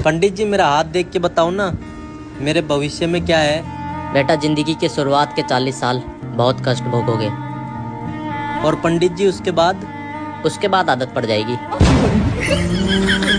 पंडित जी मेरा हाथ देख के बताओ ना, मेरे भविष्य में क्या है? बेटा, जिंदगी के शुरुआत के 40 साल बहुत कष्ट भोगोगे। और पंडित जी उसके बाद? उसके बाद आदत पड़ जाएगी।